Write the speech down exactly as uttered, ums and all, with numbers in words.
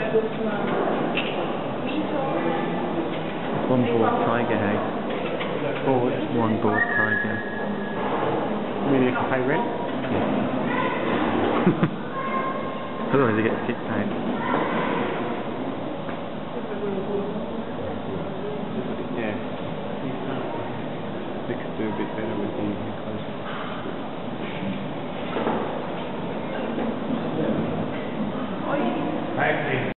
One bored tiger, hey? Bored? One bored tiger. Maybe you can pay rent? Otherwise it gets kicked out. Yeah. They could do a bit better with the enclosure. Thank you.